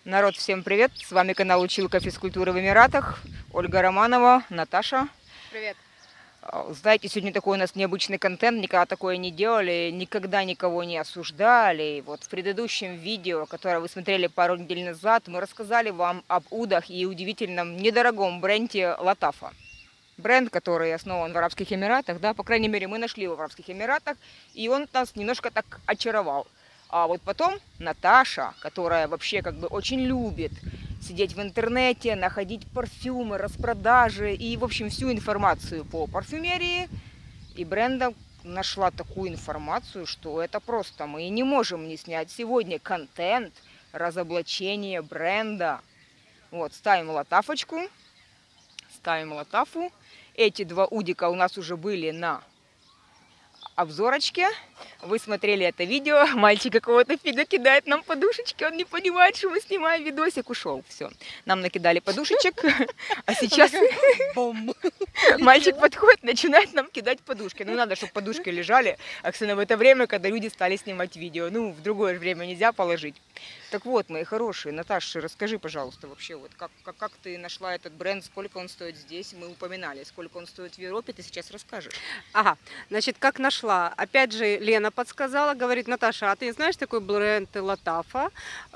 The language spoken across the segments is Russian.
Народ, всем привет! С вами канал Училка физкультуры в Эмиратах. Ольга Романова, Наташа. Привет. Знаете, сегодня такой у нас необычный контент, никогда такое не делали, никогда никого не осуждали. Вот в предыдущем видео, которое вы смотрели пару недель назад, мы рассказали вам об удах и удивительном недорогом бренде Латафа. Бренд, который основан в Арабских Эмиратах, да, по крайней мере, мы нашли его в Арабских Эмиратах, и он нас немножко так очаровал. А вот потом Наташа, которая вообще как бы очень любит сидеть в интернете, находить парфюмы, распродажи и, в общем, всю информацию по парфюмерии и брендам, нашла такую информацию, что это просто мы не можем не снять сегодня контент разоблачения бренда. Вот, ставим латафочку, ставим латафу. Эти два удика у нас уже были на обзорочке. Вы смотрели это видео, мальчик какого-то фига кидает нам подушечки, он не понимает, что мы снимаем видосик, ушел, все. Нам накидали подушечек, а сейчас мальчик подходит, начинает нам кидать подушки. Ну, надо, чтобы подушки лежали, особенно в это время, когда люди стали снимать видео. Ну, в другое время нельзя положить. Так вот, мои хорошие, Наташа, расскажи, пожалуйста, вообще, вот как ты нашла этот бренд, сколько он стоит здесь? Мы упоминали, сколько он стоит в Европе, ты сейчас расскажешь. Ага, значит, как нашла? Опять же, Лена подсказала, говорит: Наташа, а ты знаешь такой бренд Латафа?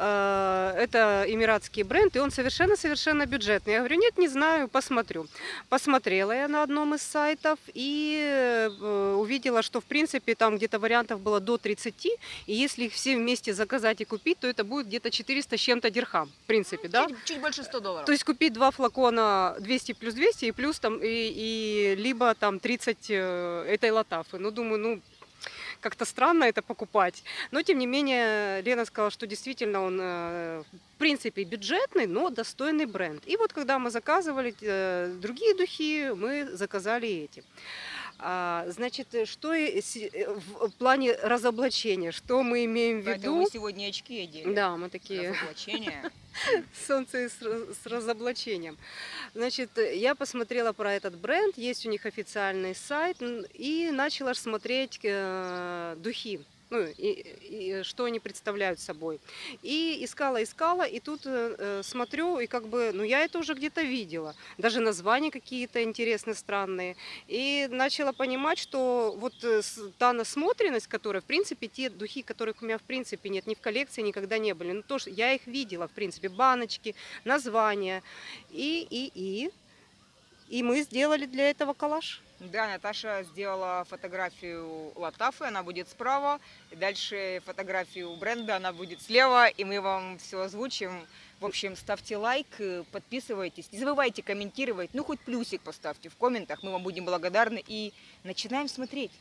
Это эмиратский бренд, и он совершенно бюджетный. Я говорю: нет, не знаю, посмотрю. Посмотрела я на одном из сайтов и увидела, что, в принципе, там где-то вариантов было до 30, и если их все вместе заказать и купить, то это будет где-то 400 с чем-то дирхам, в принципе, да? Чуть больше $100. То есть купить 2 флакона 200 плюс 200 и плюс там либо там 30 этой латафы. Ну, думаю, ну, как-то странно это покупать. Но, тем не менее, Лена сказала, что действительно он, в принципе, бюджетный, но достойный бренд. И вот когда мы заказывали другие духи, мы заказали эти. Значит, что в плане разоблачения, что мы имеем в Поэтому виду? мы сегодня очки одели. Да, мы такие Разоблачение. солнце с разоблачением. Значит, я посмотрела про этот бренд, есть у них официальный сайт, и начала смотреть духи. Ну, и что они представляют собой. И искала, и тут смотрю, и как бы, ну, я это уже где-то видела. Даже названия какие-то интересные, странные. И начала понимать, что вот та насмотренность, которая, в принципе, те духи, которых у меня, в принципе, нет, ни в коллекции никогда не были. Ну, тоже я их видела, в принципе, баночки, названия. И мы сделали для этого коллаж. Да, Наташа сделала фотографию Латафы, она будет справа, и дальше фотографию бренда, она будет слева, и мы вам все озвучим. В общем, ставьте лайк, подписывайтесь, не забывайте комментировать, ну хоть плюсик поставьте в комментах, мы вам будем благодарны, и начинаем смотреть.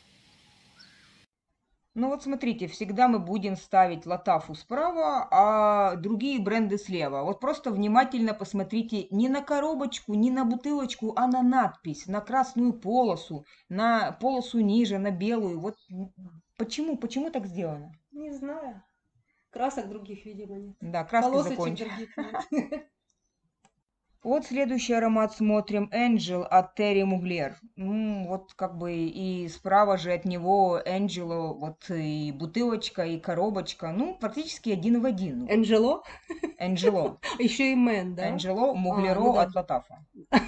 Ну вот смотрите, всегда мы будем ставить Латафу справа, а другие бренды слева. Вот просто внимательно посмотрите не на коробочку, не на бутылочку, а на надпись, на красную полосу, на полосу ниже, на белую. Вот почему так сделано? Не знаю. Красок других, видимо, нет. Да, краски Полосочек закончились. других нет. Вот следующий аромат смотрим. Angel от Terry Mugler. Вот как бы и справа же от него Angelo, вот и бутылочка, и коробочка. Ну, практически один в один. Анджело? Angelo. Еще и Мэн, да? Angelo Mugler ну да. от Латафа.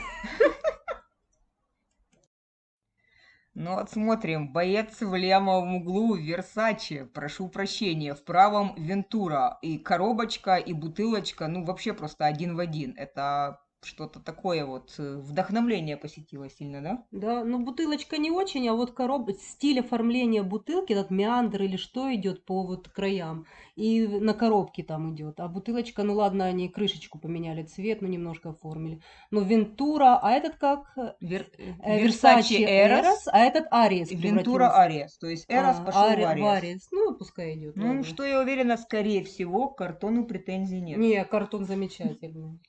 Ну вот смотрим. Боец в левом углу Versace. Прошу прощения. В правом Ventura. И коробочка, и бутылочка. Ну, вообще просто один в один. Это что-то такое вот. Вдохновление посетило сильно, да? Да, ну бутылочка не очень, а вот стиль оформления бутылки, этот меандр или что идет по вот краям, и на коробке там идет. А бутылочка, ну ладно, они крышечку поменяли цвет, ну немножко оформили. Но Вентура, а этот как? Versace Eros, а этот Ариес Ventura превратился. Aries. То есть Eros пошел в Aries. Ариес. Ну, пускай идет. Ну, что я уверена, скорее всего, к картону претензий нет. Не, картон замечательный.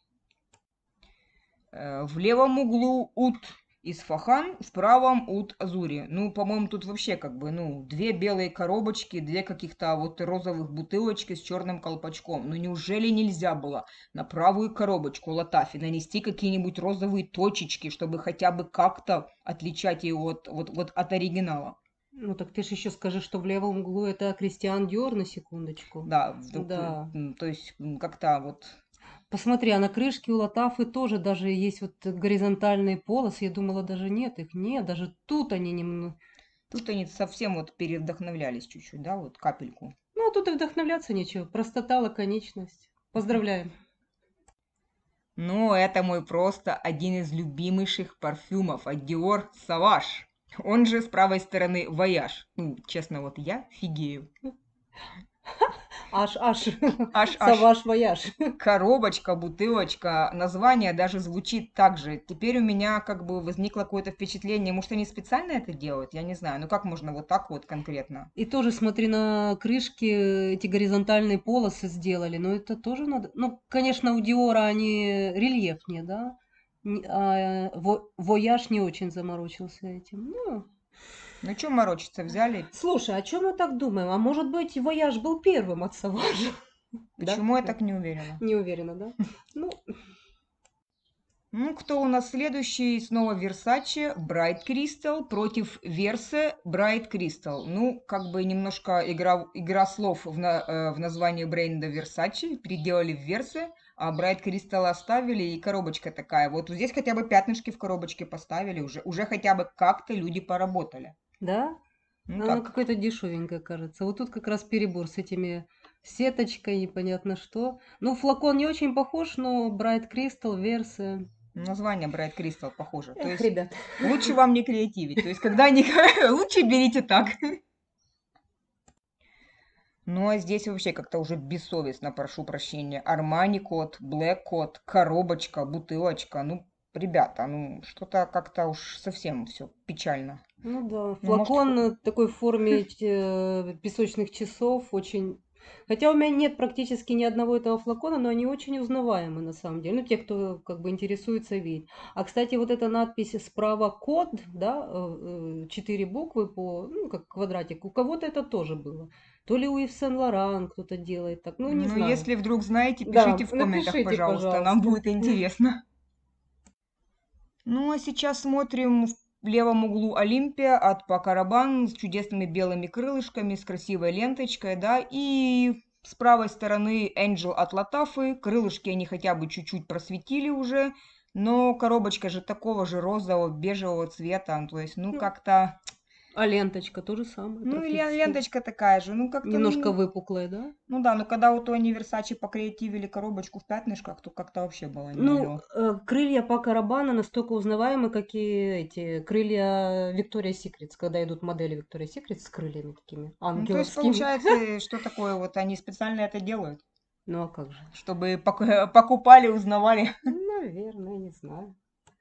В левом углу Ут Исфахан, в правом Ут Азури. Ну, по-моему, тут вообще как бы, ну, две белые коробочки, две каких-то вот розовых бутылочки с черным колпачком. Ну, неужели нельзя было на правую коробочку Латафи нанести какие-нибудь розовые точечки, чтобы хотя бы как-то отличать ее от оригинала? Ну так ты же еще скажи, что в левом углу это Кристиан Диор на секундочку. Да, вдруг, Да. то есть как-то вот... Посмотри, а на крышке у Латафы тоже даже есть вот горизонтальные полосы. Я думала, даже нет их. Нет, даже тут они немного... Тут они совсем вот перевдохновлялись чуть-чуть, да, вот капельку. Ну, а тут и вдохновляться нечего. Простота, лаконичность. Поздравляем. Но это мой просто один из любимейших парфюмов от Dior Sauvage. Он же с правой стороны Voyage. Ну, честно, вот я фигею. Аж. Аж Саваш вояж. коробочка, бутылочка, название даже звучит так же. Теперь у меня как бы возникло какое-то впечатление, может, они специально это делают, я не знаю. Ну как можно вот так вот конкретно? И тоже, смотри, на крышке эти горизонтальные полосы сделали. Но это тоже надо... Ну, конечно, у Диора они рельефнее, да? Вояж не очень заморочился этим. Ну, Ну что морочиться, взяли? слушай, о чем мы так думаем? А может быть, Вояж был первым от Саважа? Почему я так не уверена? Не уверена, да? Ну, Ну, кто у нас следующий? Снова Versace, Bright Crystal против Verse Bright Crystal. Ну, как бы немножко игра слов в названии бренда Versace. Переделали в Verse, а Bright Crystal оставили, и коробочка такая. Вот здесь хотя бы пятнышки в коробочке поставили, уже хотя бы как-то люди поработали. да? Ну Она так, какая-то дешевенькая, кажется. Вот тут как раз перебор с этими сеточкой, непонятно что. Ну, флакон не очень похож, но Bright Crystal, Verse. название Bright Crystal похоже. То Эх, есть ребят. лучше вам не креативить. То есть когда не... Лучше берите так. Ну, а здесь вообще как-то уже бессовестно, прошу прощения. Армани код, Блэк код, коробочка, бутылочка. Ну, ребята, ну, что-то как-то уж совсем все печально. Ну да, Ну, может, флакон такой в форме песочных часов, очень... Хотя у меня нет практически ни одного этого флакона, но они очень узнаваемы на самом деле. Ну, те, кто как бы интересуется, видит. А, кстати, вот эта надпись справа код, да, 4 буквы по, ну, как квадратик, у кого-то это тоже было. То ли у Ив Сен-Лоран кто-то делает так, ну, не ну, знаю. если вдруг знаете, Да, пишите в комментах, напишите, пожалуйста, нам будет интересно. Ну, а сейчас смотрим в левом углу Олимпия от Paco Rabanne с чудесными белыми крылышками, с красивой ленточкой, да, и с правой стороны Angel от Латафы, крылышки они хотя бы чуть-чуть просветили уже, но коробочка же такого же розового, бежевого цвета, то есть, ну, Ну, как-то, а ленточка то же самое ну, и практически. ленточка такая же, ну, как-то, Немножко ну, выпуклая, да? ну да, но когда вот у Versace покреативили коробочку в пятнышках, то как-то вообще было не Ну, мое. крылья Пако Рабана настолько узнаваемы, как и эти крылья Victoria's Secret, когда идут модели Victoria's Secret с крыльями такими Ну, то есть, ангеловскими. получается, что такое, вот они специально это делают? Ну, а как же? Чтобы покупали, узнавали. Наверное, не знаю.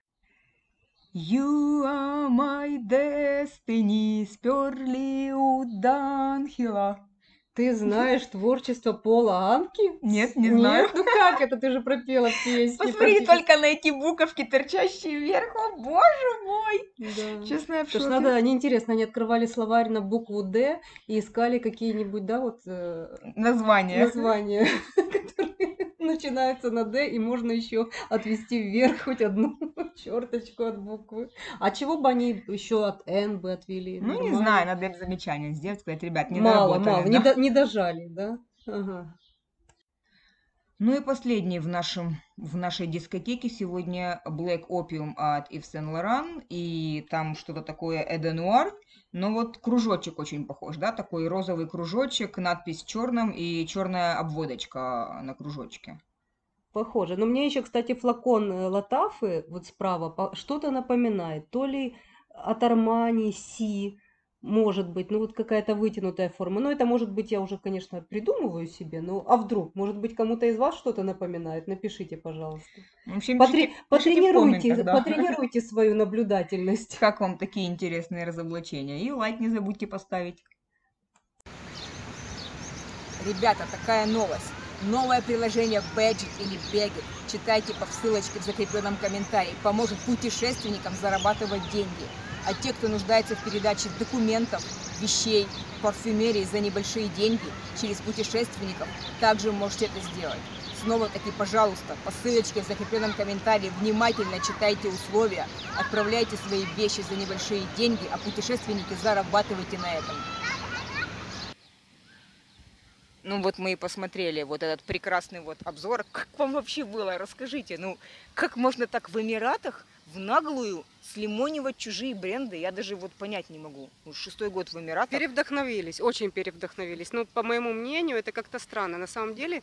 You are my destiny, сперли у Данхила. Ты знаешь творчество Пола Анки? Нет, не знаю. Нет? Ну как это? Ты же пропела песни. Посмотри только на эти буковки, торчащие вверх. О, боже мой! Да. Честно, я в Потому что шоке. надо, они интересно, они открывали словарь на букву «Д» и искали какие-нибудь, да, вот Название. названия, которые начинаются на «Д», и можно еще отвести вверх хоть одну черточку от буквы. А чего бы они еще от «Н» бы отвели? Ну, не Нормально. знаю, надо им замечание сделать, сказать, ребят, не Мало, доработали, да? не дожали, да? Ага. Ну и последний в нашей дискотеке сегодня Black Opium от Yves Saint Laurent, и там что-то такое Эде Нуар, но вот кружочек очень похож, да, такой розовый кружочек, надпись черным и черная обводочка на кружочке. Похоже. Но мне еще, кстати, флакон Латафы вот справа что-то напоминает. То ли от Армани, Си, может быть, ну вот какая-то вытянутая форма. Но это может быть, я уже, конечно, придумываю себе. Ну, а вдруг? Может быть, кому-то из вас что-то напоминает? Напишите, пожалуйста. В общем, пишите в комментах, да. Потренируйте свою наблюдательность. Как вам такие интересные разоблачения? И лайк не забудьте поставить. Ребята, такая новость. Новое приложение Badget или Baget, читайте по ссылочке в закрепленном комментарии, поможет путешественникам зарабатывать деньги. А те, кто нуждается в передаче документов, вещей, парфюмерии за небольшие деньги через путешественников, также можете это сделать. Снова-таки, пожалуйста, по ссылочке в закрепленном комментарии внимательно читайте условия, отправляйте свои вещи за небольшие деньги, а путешественники зарабатывайте на этом. Ну вот мы и посмотрели вот этот прекрасный вот обзор. Как вам вообще было? Расскажите, ну как можно так в Эмиратах в наглую слимонивать чужие бренды? Я даже вот понять не могу. Уж 6-й год в Эмиратах. Перевдохновились, очень перевдохновились. Но, по моему мнению, это как-то странно. На самом деле,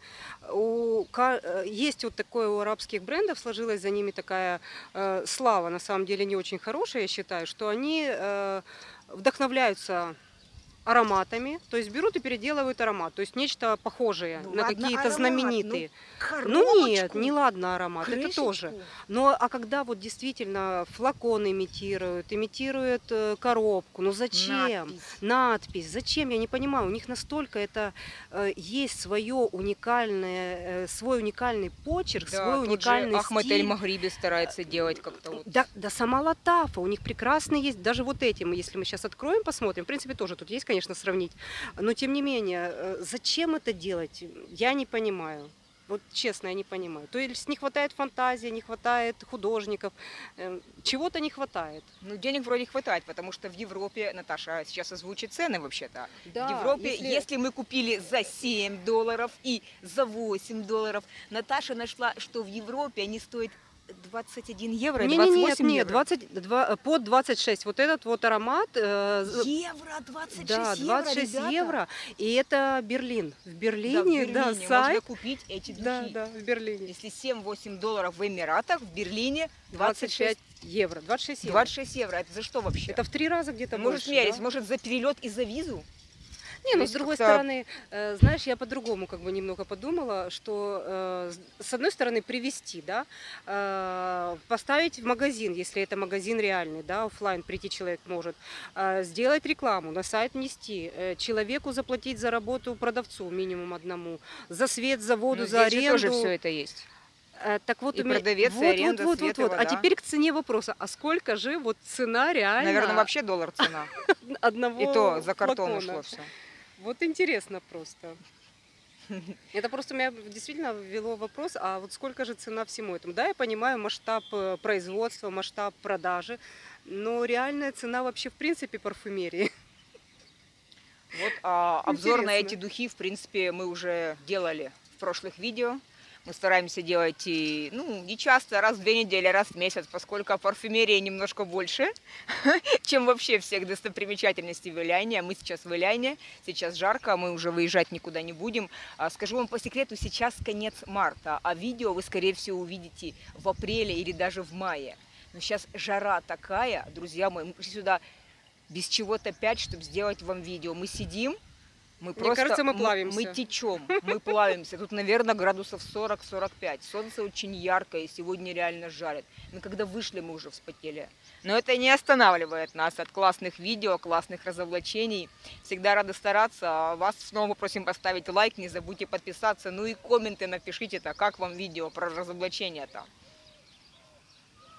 есть вот такое у арабских брендов, сложилась за ними такая слава, на самом деле не очень хорошая, я считаю, что они вдохновляются ароматами, то есть берут и переделывают аромат, то есть нечто похожее Ну на ладно, какие-то аромат, знаменитые. ну, Ну нет, коробочку, не ладно аромат, это тоже. крышечку. Но а когда вот действительно флакон имитируют коробку, ну зачем? Надпись. Надпись, зачем? Я не понимаю. У них настолько это есть свое уникальное, свой уникальный почерк, Да, свой тот же уникальный Ахмед стиль. Эль-Магриби старается делать как-то вот. Да сама Латафа, у них прекрасный есть, даже вот этим, если мы сейчас откроем, посмотрим, в принципе, тоже тут есть, конечно, сравнить, но тем не менее, зачем это делать, я не понимаю. Вот честно, я не понимаю. То есть не хватает фантазии, не хватает художников, чего-то не хватает. Ну, денег вроде хватает, потому что в Европе, Наташа сейчас озвучит цены вообще-то. Да, В Европе, если мы купили за $7 и за $8, Наташа нашла, что в Европе они стоят 21 евро и 28 Нет, евро. 22, под 26. Вот этот вот аромат. Евро, 26 Да, евро, 26 ребята. евро. И это Берлин. В Да, в Берлине, Берлине да, можно сайт. купить эти духи. Да, в Берлине. Если $7-8 в Эмиратах, в Берлине 25 евро. 26 евро. 26 евро. Это за что вообще? Это в 3 раза где-то Может больше. смеялись, Да? может за перелет и за визу? Не, То ну есть с другой как-то- стороны, знаешь, я по-другому как бы немного подумала, что с одной стороны привезти, да, поставить в магазин, если это магазин реальный, да, оффлайн прийти человек может, сделать рекламу, на сайт внести, человеку заплатить за работу продавцу минимум одному, за свет, за воду, Ну, за здесь же аренду. тоже все это есть. Так вот, И продавец, и аренда, свет и А вода. теперь к цене вопроса. А сколько же вот цена реально Наверное, вообще $1 цена. одного И то за картон флакона? ушло все. Вот интересно просто. Это просто меня действительно ввело в вопрос, а вот сколько же цена всему этому? Да, я понимаю масштаб производства, масштаб продажи, но реальная цена вообще в принципе парфюмерии. Вот обзор на эти Интересно. духи, в принципе, мы уже делали в прошлых видео. Мы стараемся делать и, ну, не часто, раз в 2 недели, раз в месяц, поскольку парфюмерии немножко больше, чем вообще всех достопримечательностей в Иляне. А мы сейчас в Иляне, сейчас жарко, мы уже выезжать никуда не будем. Скажу вам по секрету, сейчас конец марта, а видео вы, скорее всего, увидите в апреле или даже в мае. Но сейчас жара такая, друзья мои, мы пришли сюда без чего-то 5, чтобы сделать вам видео. Мы сидим, мы Мне кажется, мы мы плавимся. течем, мы плавимся. Тут, наверное, градусов 40-45. Солнце очень яркое, и сегодня реально жарит. Мы когда вышли, мы уже вспотели. Но это не останавливает нас от классных видео, классных разоблачений. Всегда рады стараться. А вас снова просим поставить лайк, не забудьте подписаться. Ну и комменты напишите-то, как вам видео про разоблачение-то.